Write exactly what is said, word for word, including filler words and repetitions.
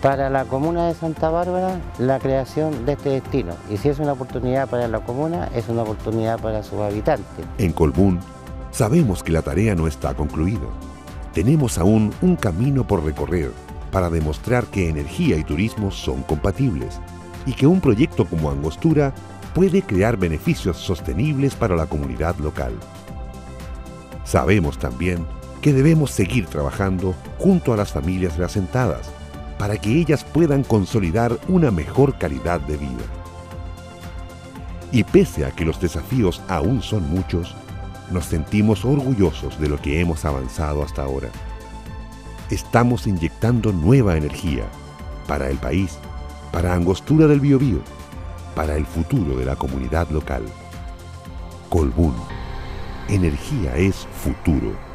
para la comuna de Santa Bárbara la creación de este destino. Y si es una oportunidad para la comuna, es una oportunidad para sus habitantes. En Colbún sabemos que la tarea no está concluida. Tenemos aún un camino por recorrer para demostrar que energía y turismo son compatibles y que un proyecto como Angostura puede crear beneficios sostenibles para la comunidad local. Sabemos también que debemos seguir trabajando junto a las familias reasentadas para que ellas puedan consolidar una mejor calidad de vida. Y pese a que los desafíos aún son muchos, nos sentimos orgullosos de lo que hemos avanzado hasta ahora. Estamos inyectando nueva energía para el país, para Angostura del Biobío, para el futuro de la comunidad local. Colbún. Energía es futuro.